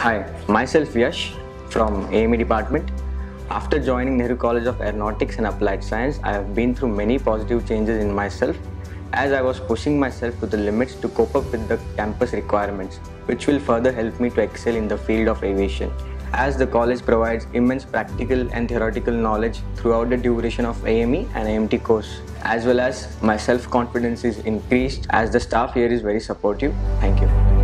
Hi, myself Yash from AME department. After joining Nehru College of Aeronautics and Applied Science, I have been through many positive changes in myself as I was pushing myself to the limits to cope up with the campus requirements, which will further help me to excel in the field of aviation. As the college provides immense practical and theoretical knowledge throughout the duration of AME and AMT course, as well as my self-confidence is increased as the staff here is very supportive. Thank you.